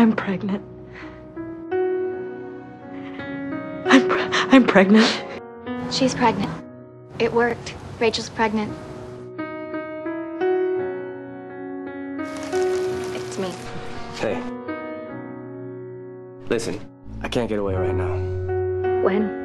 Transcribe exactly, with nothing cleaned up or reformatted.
I'm pregnant. I'm, pre I'm pregnant. She's pregnant. It worked. Rachel's pregnant. It's me. Hey. Listen, I can't get away right now. When?